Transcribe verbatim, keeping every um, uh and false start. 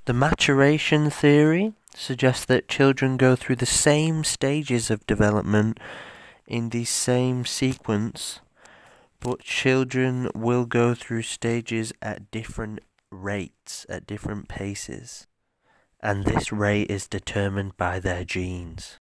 The maturation theory suggests that children go through the same stages of development in the same sequence, but children will go through stages at different rates, at different paces, and this rate is determined by their genes.